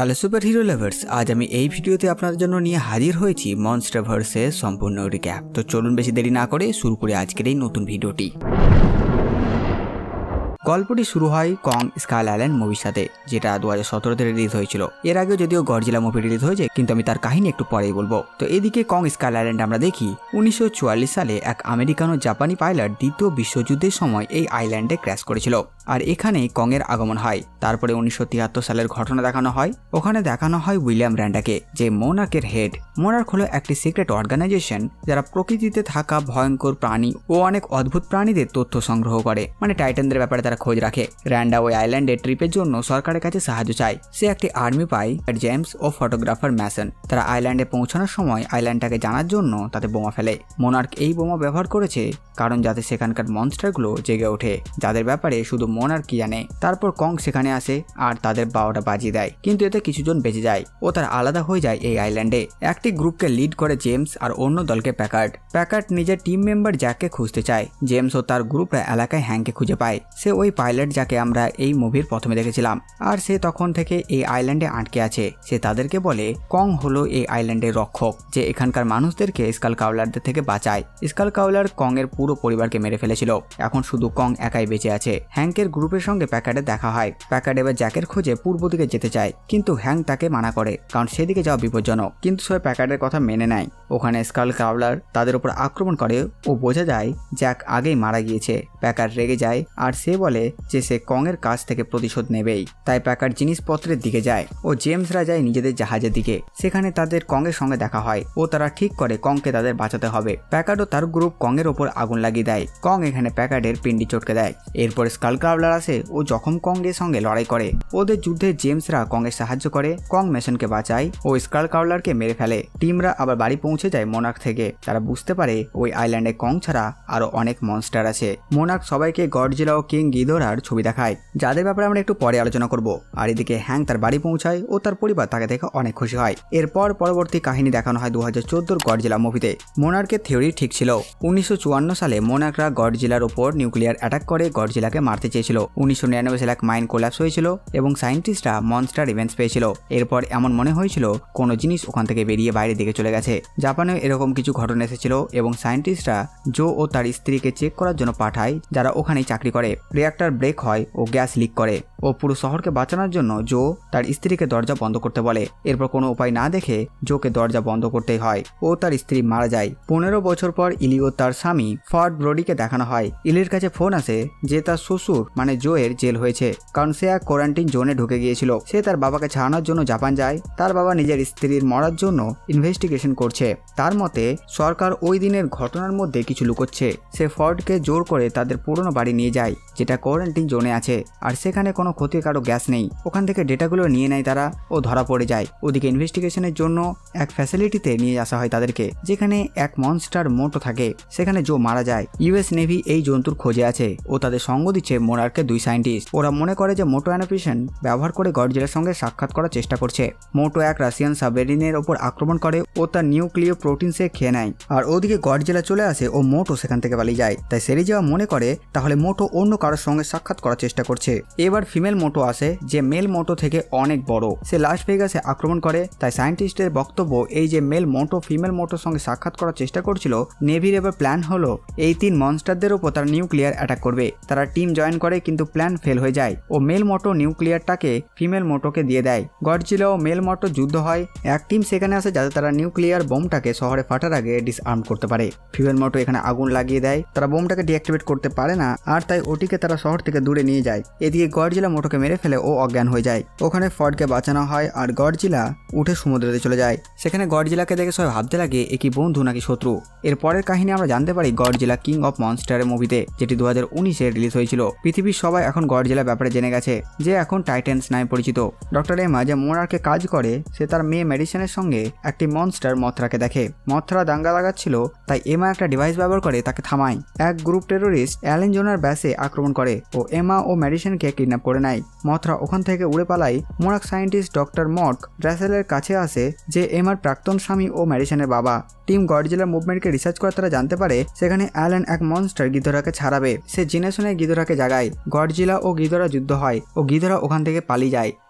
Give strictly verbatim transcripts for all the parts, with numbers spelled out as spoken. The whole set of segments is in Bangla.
হ্যালো সুপার হিরো লাভার্স, আজ আমি এই ভিডিওতে আপনাদের জন্য নিয়ে হাজির হয়েছি মনস্টারভার্সের সম্পূর্ণ রিক্যাপ। তো চলুন বেশি দেরি না করে শুরু করে আজকের এই নতুন ভিডিওটি। গল্পটি শুরু হয় কং স্কাই আইল্যান্ড মুভির সাথে, যেটা দু হাজার সতেরোতে রিলিজ হয়েছিল। এর আগেও যদিও গডজিলা মুভি রিলিজ হয়েছে, কিন্তু আমি তার কাহিনী একটু পরেই বলবো। তো এদিকে কং স্কাই আইল্যান্ড আমরা দেখি উনিশশো চুয়াল্লিশ সালে এক আমেরিকান ও জাপানি পাইলট দ্বিতীয় বিশ্বযুদ্ধের সময় এই আইল্যান্ডে ক্র্যাশ করেছিল, আর এখানেই কং এর আগমন হয়। তারপরে উনিশশো তিয়াত্তর সালের ঘটনা দেখানো হয়। ওখানে দেখানো হয় উইলিয়াম র্যান্ডাকে, যে মোনার্কের হেড। মোনার্ক হলো একটি সিক্রেট অর্গানাইজেশন যারা প্রকৃতিতে থাকা ভয়ঙ্কর প্রাণী ও অনেক অদ্ভুত প্রাণীদের তথ্য সংগ্রহ করে, মানে টাইটানদের ব্যাপারে তারা খোঁজ রাখে। র্যান্ডা ওই আইল্যান্ডে ট্রিপের জন্য সরকারের কাছে সাহায্য চায়। সে একটি আর্মি পায়, জেমস ও ফটোগ্রাফার ম্যাসন। তারা আইল্যান্ডে পৌঁছানোর সময় আইল্যান্ডটাকে জানার জন্য তাতে বোমা ফেলে। মোনার্ক এই বোমা ব্যবহার করেছে কারণ যাতে সেখানকার মনস্টারগুলো জেগে ওঠে, যাদের ব্যাপারে শুধু মোনার্ক কি জানে। তারপর কং সেখানে আসে আর তাদের বারোটা বাজিয়ে দেয়, কিন্তু এতে কিছুজন বেঁচে যায় ও তার আলাদা হয়ে যায় এই আইল্যান্ডে। একটি গ্রুপকে লিড করে জেমস আর অন্য দলকে প্যাকার্ড। প্যাকার্ড নিজের টিম মেম্বার জ্যাককে খুঁজতে চায়। জেমস ও তার গ্রুপরা এলাকায় হ্যাংকে খুঁজে পায়। সে ওই পাইলট যাকে আমরা এই মুভির প্রথমে দেখেছিলাম, আর সে তখন থেকে এই আইল্যান্ডে আটকে আছে। সে তাদেরকে বলে কং হলো এই আইল্যান্ডের রক্ষক, যে এখানকার মানুষদেরকে স্কাল কাউলারদের থেকে বাঁচায়। স্কাল কাউলার কং এর পুরো পরিবারকে মেরে ফেলেছিল, এখন শুধু কং একাই বেঁচে আছে। হ্যাংকের গ্রুপের সঙ্গে প্যাকার্ডে দেখা হয়। প্যাকার্ড এবার জ্যাকের খোঁজে পূর্ব দিকে যেতে চায়, কিন্তু হ্যাং তাকে মানা করে, কারণ সেদিকে যাওয়া বিপজ্জনক। কিন্তু সে প্যাকার্ডের কথা মেনে নেয়। ওখানে স্কাল কাউলার তাদের উপর আক্রমণ করে ও বোঝা যায় জ্যাক আগেই মারা গিয়েছে। প্যাকার্ড রেগে যায় আর সে বলে যে সে কং এর কাছ থেকে প্রতিশোধ নেবেই। তাই প্যাকার্ড জিনিসপত্রের দিকে যায় ও জেমসরা যায় নিজেদের জাহাজের দিকে। সেখানে তাদের কং এর সঙ্গে দেখা হয় ও তারা ঠিক করে কংকে তাদের বাঁচাতে হবে। প্যাকার্ড ও তার গ্রুপ কং এর ওপর আগুন লাগিয়ে দেয়। কং এখানে প্যাকার্ডের পিন্ডি চটকে দেয়। এরপর স্কাল কাউলার আসে ও জখম কং এর সঙ্গে লড়াই করে। ওদের যুদ্ধে জেমসরা কং এর সাহায্য করে। কং মেশনকে বাঁচায় ও স্কাল কাউলারকে মেরে ফেলে। টিমরা আবার বাড়ি পৌঁছে যায় মোনার্ক থেকে। তারা বুঝতে পারে ওই আইল্যান্ডে কং ছাড়া আরো অনেক মনস্টার আছে। মোনার্ক সবাইকে গডজিলা ও কিং গিদোরার ছবি দেখায়, যাদের ব্যাপারে আমরা একটু পরে আলোচনা করব। আর এদিকে হ্যাং তার বাড়ি পৌঁছায় ও তার পরিবার তাকে দেখে অনেক খুশি হয়। এরপর পরবর্তী কাহিনী দেখানো হয় দু হাজার চোদ্দোর গডজিলা মুভিতে। মোনার্কের থিওরি ঠিক ছিল। উনিশশো চুয়ান্ন সালে মোনার্করা গডজিলার ওপর নিউক্লিয়ার অ্যাটাক করে গডজিলাকে মারতে চেয়েছিল। উনিশশো নিরানব্বই সালে এক মাইন কোল্যাপস হয়েছিল এবং সায়েন্টিস্টরা মনস্টার ইভেন্টস পেয়েছিল। এরপর এমন মনে হয়েছিল কোনো জিনিস ওখান থেকে বেরিয়ে বাইরের দিকে চলে গেছে। জাপানেও এরকম কিছু ঘটনা এসেছিল এবং সায়েন্টিস্টরা জো ও তার স্ত্রীকে চেক করার জন্য পাঠায়, যারা ওখানেই চাকরি করে। রিঅ্যাক্টর ব্রেক হয় ও গ্যাস লিক করে ও পুরো শহরকে বাঁচানোর জন্য জো তার স্ত্রীকে দরজা বন্ধ করতে বলে। এরপর কোনো উপায় না দেখে জোকে দরজা বন্ধ করতেই হয় ও তার স্ত্রী মারা যায়। পনেরো বছর পর ইলি ও তার স্বামী ফর্ড ব্রোডিকে দেখানো হয়। ইলির কাছে ফোন আসে যে তার শ্বশুর মানে জো এর জেল হয়েছে, কারণ সে এক কোয়ারেন্টাইন জোনে ঢুকে গিয়েছিল। সে তার বাবাকে ছাড়ানোর জন্য জাপান যায়। তার বাবা নিজের স্ত্রীর মরার জন্য ইনভেস্টিগেশন করছে। তার মতে সরকার ওই দিনের ঘটনার মধ্যে কিছু লুকোচ্ছে। সে ফর্ডকে জোর করে তাদের পুরনো বাড়ি নিয়ে যায়, যেটা কোয়ারেন্টাইন জোনে আছে, আর সেখানে কোনো ক্ষতিকারক গ্যাস নেই। ওখান থেকে ডেটাগুলো নিয়ে নেয় তারা ও ধরা পড়ে যায়। ওদিকে ইনভেস্টিগেশনের জন্য এক ফ্যাসিলিটিতে নিয়ে আসা হয় তাদেরকে, যেখানে এক মনস্টার মোটো থাকে। সেখানে জো মারা যায়। ইউএস নেভি এই জন্তুর খোঁজে আছে ও তাদের সঙ্গ দিচ্ছে মোনার্কের দুই সায়েন্টিস্ট। ওরা মনে করে যে মোটো অ্যানোপেশন ব্যবহার করে গডজিলার সঙ্গে সাক্ষাৎ করার চেষ্টা করছে। মোটো এক রাশিয়ান সাবমেরিনের ওপর আক্রমণ করে ও তার নিউক্লিয় প্রোটিনসে খেয়ে নেয়। আর ওদিকে গডজিলা চলে আসে ও মোটো সেখান থেকে পালিয়ে যায়। তাই সেরে যাওয়া মনে করে তাহলে মোটো অন্য কারোর সঙ্গে সাক্ষাৎ করার চেষ্টা করছে। এবার ফিমেল মোটো আসে, যে মেল মোটো থেকে অনেক বড়। সে লাস ভেগাসে আক্রমণ করে। তাই সায়েন্টিস্টের বক্তব্য এই যে মেল মোটো ফিমেল মোটোর সঙ্গে সাক্ষাৎ করার চেষ্টা করছিল। নেভির এবার প্ল্যান হলো এই তিন মনস্টারদের উপর তারা নিউক্লিয়ার অ্যাটাক করবে। তারা টিম জয়েন করে, কিন্তু প্ল্যান ফেল হয়ে যায় ও মেল মোটো নিউক্লিয়ারটাকে ফিমেল মোটোকে দিয়ে দেয়। গডজিলা ও মেল মোটো যুদ্ধ হয়। এক টিম সেখানে আসে যাতে তারা নিউক্লিয়ার বোমটাকে শহরে ফাটার আগে ডিসআর্ম করতে পারে। ফিমেল মোটো এখানে আগুন লাগিয়ে দেয়। তারা বোমটাকে ডিঅ্যাক্টিভেট করতে পারে না, আর তাই ওটিকে তারা শহর থেকে দূরে নিয়ে যায়। এদিকে গডজিলা মোটোকে মেরে ফেলে ও অজ্ঞান হয়ে যায়। ওখানে ফর্ডকে বাঁচানো হয় আর গডজিলা উঠে সমুদ্রে চলে যায়। সেখানে গডজিলাকে দেখে সবাই ভাবতে লাগে এ কি বন্ধু নাকি শত্রু। এর পরের কাহিনী আমরা জানতে পারি গডজিলা কিং অফ মনস্টারের মুভিতে, যেটি দু হাজার উনিশে রিলিজ হয়েছিল। পৃথিবীর সবাই এখন গডজিলা ব্যাপারে জেনে গেছে, যে এখন টাইটান্স নামে পরিচিত। ডক্টর এমা যে মোনার্কে কাজ করে, সে তার মেয়ে মেডিসিনের সঙ্গে একটি মনস্টার মথরাকে দেখে। মথরা দাঙ্গা লাগাচ্ছিল, তাই এমা একটা ডিভাইস ব্যবহার করে তাকে থামায়। এক গ্রুপ টেরোরিস্ট অ্যালেন জোনার ব্যাসে আক্রমণ করে ও এমা ও মেডিসিনকে কিডন্যাপ করে নেয়। মথরা ওখান থেকে উড়ে পালায়। মোনার্ক সায়েন্টিস্ট ডক্টর মর্ক ড্রাসেলের কাছে আসে, যে এমার প্রাক্তন স্বামী ও মেডিসিনের বাবা। টিম গডজিলার মুভমেন্টকে রিসার্চ করে তারা জানতে পারে সেখানে অ্যালেন এক মনস্টার গিদোরাকে ছাড়াবে। সে জেনে শুনে গিদোরাকে জাগায়। গডজিলা ও গিদোরা যুদ্ধ হয় ও গিদোরা ওখান থেকে পালিয়ে যায়।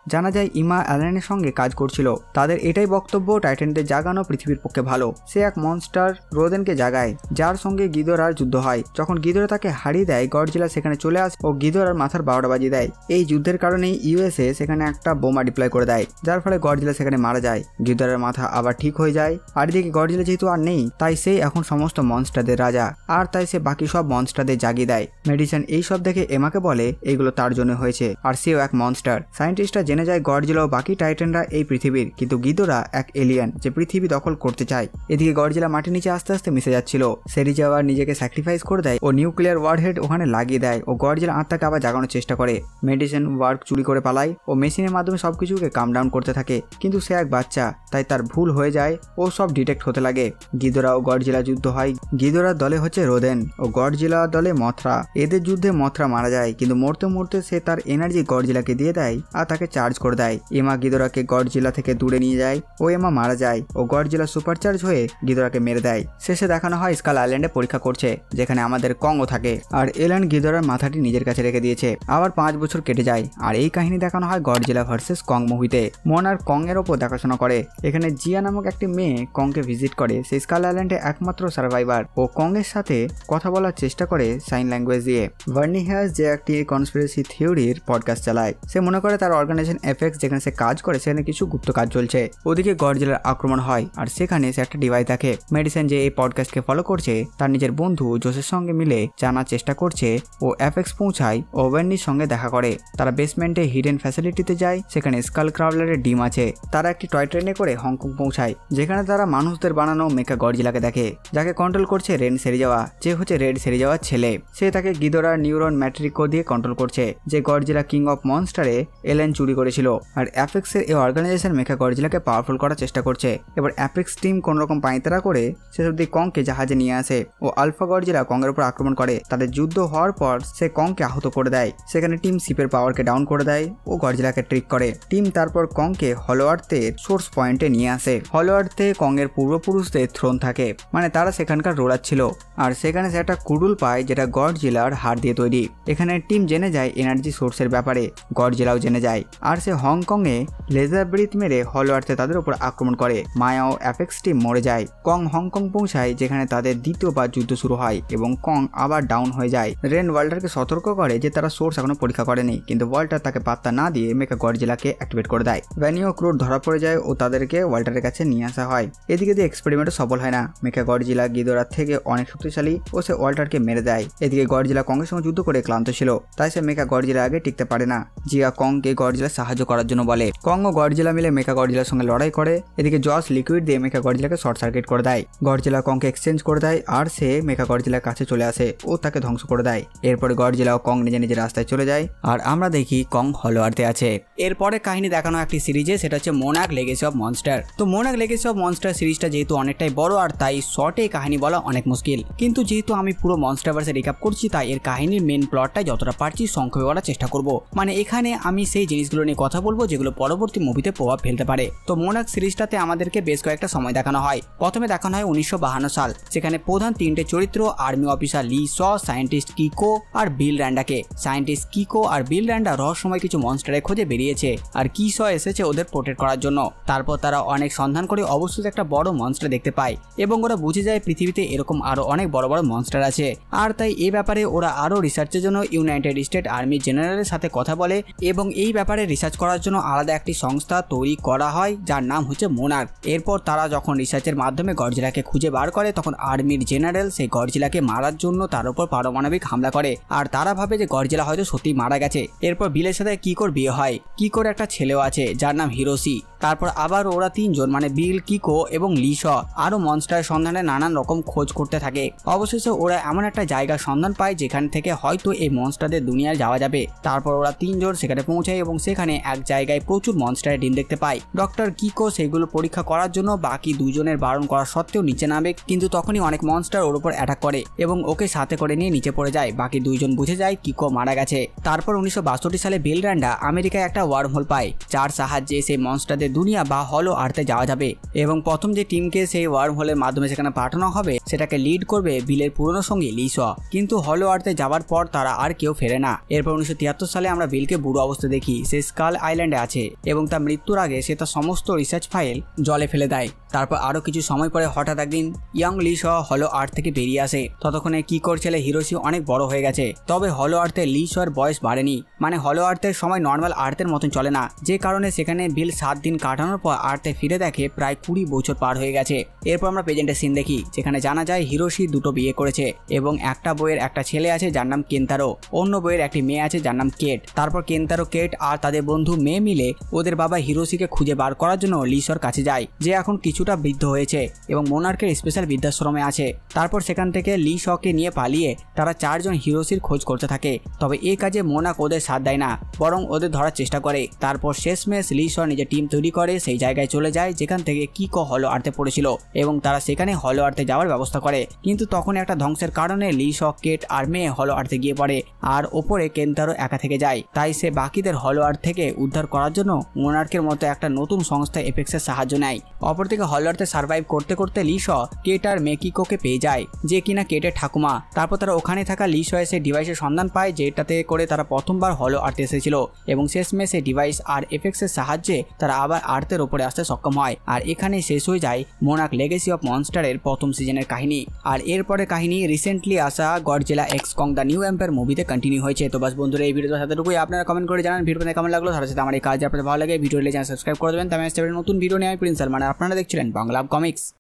জানা যায় ইমা অ্যালেনের সঙ্গে কাজ করছিল। তাদের এটাই বক্তব্য টাইটানদের জাগানো পৃথিবীর পক্ষে ভালো। সে এক মনস্টার রোদেনকে জাগায়, যার সঙ্গে গিদোরার যুদ্ধ হয়। যখন গিদোরা তাকে হারিয়ে দেয়, গডজিলা সেখানে চলে আসে ও গিদোরার মাথার বারোটা বাজিয়ে দেয়। এই যুদ্ধের কারণে ইউএসএ সেখানে একটা বোমা ডিপ্লয় করে দেয়, যার ফলে গডজিলা সেখানে মারা যায়। গিদোরার মাথা আবার ঠিক হয়ে যায়। আর এদিকে গডজিলা যেহেতু আর নেই, তাই সে এখন সমস্ত মনস্টারদের রাজা, আর তাই সে বাকি সব মনস্টারদের জাগিয়ে দেয়। মেডিসন এই সব দেখে এমাকে বলে এইগুলো তার জন্য হয়েছে, আর সেও এক মনস্টার। সায়েন্টিস্টরা জেনে যায় গডজিলা ও বাকি টাইটানরা এই পৃথিবীর, কিন্তু গিদোরা এক এলিয়ান যে পৃথিবী দখল করতে চায়। এদিকে গডজিলা মাটির নিচে আস্তে আস্তে মিশে যাচ্ছিল। সেরিজা আবার নিজেকে স্যাক্রিফাইস করে দেয় ও নিউক্লিয়ার ওয়ারহেড ওখানে লাগিয়ে দেয় ও গডজিলা আত্মাকে আবার জাগানোর চেষ্টা করে। মেডিসিন ওয়ার্ক চুরি করে পালায় ও মেশিনের মাধ্যমে সবকিছুকে কাম ডাউন করতে থাকে, কিন্তু সে এক বাচ্চা, তাই তার ভুল হয়ে যায় ও সব ডিটেক্ট হতে লাগে। গিদোরা ও গডজিলা যুদ্ধ হয়। গিদোরার দলে হচ্ছে রোদেন ও গডজিলা দলে মথরা। এদের যুদ্ধে মথরা মারা যায়, কিন্তু মরতে মরতে সে তার এনার্জি গডজিলাকে দিয়ে দেয় আর তাকে চার্জ করে দেয়। এমা গিদোরাকে গডজিলা থেকে দূরে নিয়ে যায় ও এমা মারা যায় ও গডজিলা সুপারচার্জ হয়ে গিদোরাকে মেরে দেয়। শেষে দেখানো হয় স্কাল আইল্যান্ডে পরীক্ষা করছে, যেখানে আমাদের কংও থাকে, আর এলান গিদোরার মাথাটি নিজের কাছে রেখে দিয়েছে। আবার পাঁচ বছর কেটে যায়, আর এই কাহিনী দেখানো হয় গডজিলা ভার্সেস কং মুভিতে। মনার কং এর ওপর দেখাশোনা করে। এখানে জিয়া নামক একটি মেয়ে কংকে ভিজিট করে। সে স্কাল আইল্যান্ডে একমাত্র সার্ভাইভার ও কং এর সাথে কথা বলার চেষ্টা করে সাইন ল্যাঙ্গুয়েজ দিয়ে। ভার্নিহাস যে একটি কনস্পিরেসি থিওরির পডকাস্ট চালায়, সে মনে করে তার অর্গানাইজেশন এফএক্স যেখানে সে কাজ করে সেখানে কিছু গুপ্ত কাজ চলছে। ওদিকে গডজিলার আক্রমণ হয়, আর সেখানে সে একটা ডিভাইস দেখে। মেডিসিন যে এই পডকাস্টকে ফলো করছে, তার নিজের বন্ধু জোসের সঙ্গে মিলে জানার চেষ্টা করছে ও এফএক্স পৌঁছায় ও ভার্নির সঙ্গে দেখা করে। তারা বেসমেন্টে হিডেন ফ্যাসিলিটিতে যায়, সেখানে স্কাল ক্রাউলারের ডিম আছে। তারা একটি টয় ট্রেনে করে হংকং পৌঁছায়, যেখানে তারা মানুষদের বানানো মেকা গডজিলাকে দেখে, যাকে কন্ট্রোল করছে রেন সেরিজাওয়া, যে হচ্ছে রেড সেরিজাওয়ার ছেলে। সে তাকে গিদোরার নিউরন ম্যাট্রিকো দিয়ে কন্ট্রোল করছে, যে গডজিলা কিং অফ মনস্টারে এলেন চুরি করেছিল। আর অ্যাপেক্সের এই অর্গানাইজেশন মেকা গডজিলাকে পাওয়ারফুল করার চেষ্টা করছে। এবার অ্যাপেক্স টিম কোন রকম পাইতারা করে শেষ অব্দি কংকে জাহাজে নিয়ে আসে ও আলফা গডজিলা কংয়ের উপর আক্রমণ করে। তাদের যুদ্ধ হওয়ার পর সে কংকে আহত করে দেয়। সেখানে টিম শিপের পাওয়ারকে ডাউন করে দেয় ও গডজিলাকে ট্রিক করে। টিম তারপর কংকে হলো আর্থের সোর্স পয়েন্টে নিয়ে আসে। হলো আর্থে কংয়ের পূর্বপুরুষদের থ্রোন থাকে, মানে তারা সেখানকার রোলার ছিল। আর সেখানে সে একটা কুডুল পায়, যেটা গডজিলার হাড় দিয়ে তৈরি। এখানে টিম জেনে যায় এনার্জি সোর্সের ব্যাপারে, গডজিলাও জেনে যায়। আর সে হংকং এ লেজার ব্রিথ মেরে হলো আর্থে তাদের উপর আক্রমণ করে। মায়া ও অ্যাপেক্স টিম মরে যায়। কং হংকং পৌঁছায়, যেখানে তাদের দ্বিতীয়বার যুদ্ধ শুরু হয় এবং কং আবার ডাউন হয়ে যায়। রেন ওয়াল্টারকে সতর্ক করে যে তারা সোর্স এখনো পরীক্ষা করেনি, কিন্তু ওয়াল্টার তাকে পাত্তা না দিয়ে মেকা গডজিলাকে অ্যাক্টিভেট করে দেয়। ভ্যানি ও ক্রুড ধরা পড়ে যায় ও তাদেরকে ওয়াল্টারের কাছে নিয়ে আসা হয়। এদিকে দিয়ে এক্সপেরিমেন্টও সফল হয় না। মেকা গডজিলা গিদোরার থেকে অনেক শক্তিশালী ও সে ওয়াল্টারকে মেরে দেয়। এদিকে গডজিলা কংয়ের সঙ্গে যুদ্ধ করে ক্লান্ত ছিল, তাই সে মেকা গডজিলা আগে টিকতে পারে না। জিয়া কংকে গডজিলা সাহায্য করার জন্য বলে। কং ও গডজিলা মিলে মেকা গডজিলার সঙ্গে লড়াই করে। এদিকে জস লিকুইড দিয়ে মেকা গডজিলাকে শর্ট সার্কিট করে দেয়। গডজিলা কংকে এক্সচেঞ্জ করে দেয়, আর সে মেকা গডজিলার কাছে চলে আসে ও তাকে ধ্বংস করে দেয়। এরপরে গডজিলা ও কং নিজে নিজের রাস্তায় চলে যায়, আর আমরা দেখি কং হলো আর্থে আছে। এরপরে কাহিনী দেখানো একটি সিরিজে, সেটা হচ্ছে মোনাক লেগেসি অফ মনস্টার। তো মোনাক লেগেসি অফ মনস্টার সিরিজটা যেহেতু অনেকটাই বড়, আর তাই শর্টে কাহিনী বলা অনেক মুশকিল। কিন্তু যেহেতু আমি পুরো মনস্টারভার্সে রিক্যাপ করছি, তাই এর কাহিনীর মেন প্লটটাই যতটা পারছি সংক্ষেপে বলার চেষ্টা করব। মানে এখানে আমি সেই জিনিসগুলো নিয়ে কথা বলবো যেগুলো পরবর্তী মুভিতে প্রভাব ফেলতে পারে। তো মোনাক সিরিজটাতে আমাদেরকে বেশ কয়েকটা সময় দেখানো হয়। প্রথমে দেখানো হয় উনিশশো বাহান্ন সাল, যেখানে প্রধান তিনটে চরিত্র army officer Lee Shaw, scientist Keiko আর বিল র্যান্ডাকে। সায়েন্টিস্ট কিকো আর বিল র্যান্ডা রহস্যময় কিছু মনস্টারের খোঁজে বেরিয়েছে, আর কি স এসেছে ওদের প্রোটেক্ট করার জন্য। তারপর তারা অনেক সন্ধান করে অবশ্যই একটা বড় মনস্টার দেখতে পায়, এবং ওরা বুঝে যায় পৃথিবীতে এরকম আরো অনেক বড় বড় মনস্টার আছে। আর তাই এই ব্যাপারে ওরা আরো রিসার্চের জন্য ইউনাইটেড স্টেট আর্মি জেনারেলের সাথে কথা বলে, এবং এই ব্যাপারে রিসার্চ করার জন্য আলাদা একটি সংস্থা তৈরি করা হয়, যার নাম হচ্ছে মোনার্ক। এরপর তারা যখন রিসার্চের মাধ্যমে গডজিলাকে খুঁজে বার করে, তখন আর্মির জেনারেল সেই গডজিলাকে মারার জন্য তার উপর পারমাণবিক হামলা করে, আর তারা ভাবে যে গডজিলা হয়তো সত্যি মারা গেছে। এরপর বিলের সাথে কিকোর বিয়ে হয়। কিকোর একটা ছেলেও আছে যার নাম হিরোশি। তারপর আবার ওরা তিনজন মানে বিল, কিকো এবং লিশ আরো মনস্টারের সন্ধানে নানান রকম খোঁজ করতে থাকে। অবশেষে ওরা এমন একটা জায়গার সন্ধান পায় যেখান থেকে হয়তো এই মনস্টারদের দুনিয়ায় যাওয়া যাবে। তারপর ওরা তিনজন সেখানে পৌঁছায় এবং সেখানে এক জায়গায় প্রচুর মনস্টারের ডিম দেখতে পায়। ডক্টর কিকো সেগুলো পরীক্ষা করার জন্য বাকি দুজনের বারণ করা সত্ত্বেও নিচে নামে, কিন্তু তখনই অনেক মনস্টার ওর উপর অ্যাটাক করে এবং ওকে সাথে করে নিয়ে নিচে পড়ে যায়। বাকি দুইজন বুঝে যায় কিকো মারা গেছে। তারপর উনিশশো বাষট্টি সালে বিল র্যান্ডা আমেরিকায় একটা ওয়ার্ম হোল পায়, যার সাহায্যে সেই মনস্টারদের দুনিয়া বা হলো আর্থে যাওয়া যাবে এবং প্রথম যে টিমকে সেই ওয়ার্ম হোলের মাধ্যমে সেখানে পাঠানো হবে সেটাকে লিড করবে বিলের পুরনো সঙ্গী লি শ। কিন্তু হলো আর্থে যাওয়ার পর তারা আর কেউ ফেরে না। এরপর উনিশশো তিয়াত্তর সালে আমরা বিলকে বুড়ো অবস্থায় দেখি, সে স্কাল আইল্যান্ডে আছে এবং তার মৃত্যুর আগে সে তার সমস্ত রিসার্চ ফাইল জলে ফেলে দেয়। তারপর আরো কিছু সময় পরে হঠাৎ একদিন ইয়াং লি শ হলো আর্থ থেকে বেরিয়ে আসে। ততক্ষণে কি করছিলে হিরোশি অনেক বড় হয়ে গেছে, তবে হলো আর্থে লি শর বয়স বাড়েনি। মানে হলো আর্থের সময় নর্মাল আর্থের মতন চলে না, যে কারণে সেখানে বিল সাত দিন কাটানোর পর আর্থে ফিরে দেখে প্রায় কুড়ি বছর পার হয়ে গেছে। এরপর আমরা প্রেজেন্টের সিন দেখি, যেখানে জানা যায় হিরোশি দুটো বিয়ে করেছে এবং একটা বইয়ের একটা ছেলে আছে যার নাম কেন্তারো, অন্য বইয়ের একটি মেয়ে আছে যার নাম কেট। তারপর কেন্তারো, কেট আর তাদের বন্ধু মেয়ে মিলে ওদের বাবা হিরোশিকে খুঁজে বার করার জন্য লি শর কাছে যায়, যে এখন কিছুটা বৃদ্ধ হয়েছে এবং মোনার্কের স্পেশাল বৃদ্ধাশ্রমে আছে। তারপর সেখান থেকে লি শকে নিয়ে পালিয়ে তারা চারজন হিরোশির খোঁজ করতে থাকে। তবে এই কাজে মোনাক ওদের সাথ দেয় না, বরং ওদের ধরার চেষ্টা করে। তারপর শেষমেশ লি শ নিজের টিম তৈরি করে সেই জায়গায় চলে যায় যেখান থেকে কিকো হলো আর্থে পড়েছিল এবং তারা সেখানে হলো আর্থে যাওয়ার ব্যবস্থা করে। কিন্তু তখন একটা ধ্বংসের কারণে লি শ, কেট আর মেয়ে হলো আর্থে গিয়ে পড়ে আর ওপরে কেন্তারো একা থেকে যায়। তাই সে বাকিদের হলো আর্থ থেকে উদ্ধার করার জন্য মোনার্কের মতো একটা নতুন সংস্থা এপেক্সের সাহায্য নেয়। অপরদিকে হলো আর্থে সার্ভাইভ করতে করতে লি শ কেট আর মেকিকোকে পেয়ে যায়, যে কিনা কেটের ঠাকুমা। তারপর তারা ওখানে থাকা লি শ এসে ডিভাইসের সন্ধান পায় যেটাতে করে তারা প্রথমবার হলো আর্থে এসেছিল এবং শেষমেশ এই ডিভাইস আর এফেক্সের সাহায্যে তারা আবার আর্থের ওপরে আসতে সক্ষম হয়। আর এখানে শেষ হয়ে যায় মোনাক লেগেসি অফ মনস্টারের প্রথম সিজনের কাহিনী। আর এরপরে কাহিনী রিসেন্টলি আসা Godzilla x Kong the new empire মুভিতে কন্টিনিউ হয়েছে। তো বাস বন্ধুরা, এই ভিডিওর সাথেটুকুই। আপনারা কমেন্ট করে জানান ভিডিওতে কেমন লাগলো, তার সাথে আমার এই কাজ আপনাদের ভালো লাগে ভিডিও চ্যানেল সাবস্ক্রাইব করে দেবেন। তাই আমি নতুন ভিডিও নিয়ে আমি প্রিন্স সালমান, আপনারা দেখছিলেন বাংলা কমিক্স।